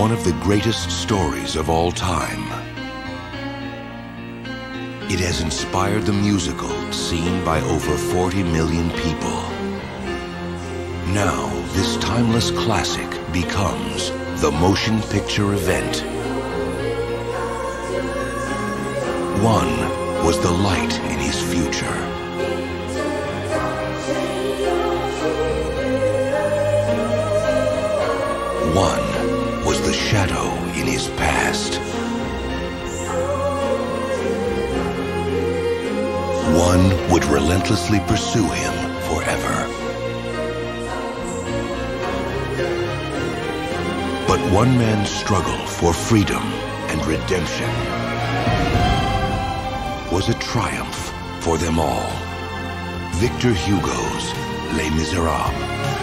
one of the greatest stories of all time. It has inspired the musical seen by over 40 million people. Now, this timeless classic becomes the motion picture event. One was the light in his future. One was the shadow in his past. One would relentlessly pursue him forever. But one man's struggle for freedom and redemption was a triumph for them all. Victor Hugo's Les Misérables.